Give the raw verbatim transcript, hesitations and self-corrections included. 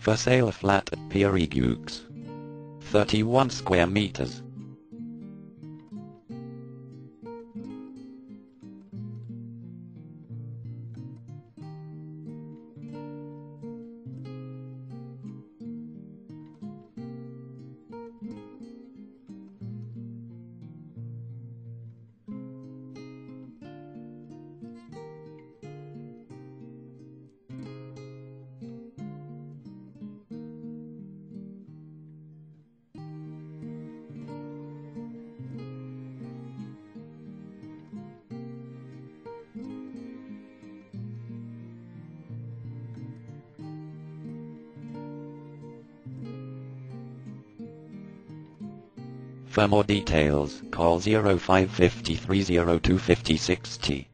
For sale flat at Pierigux. thirty-one square meters. For more details, call zero five five three zero two five six zero.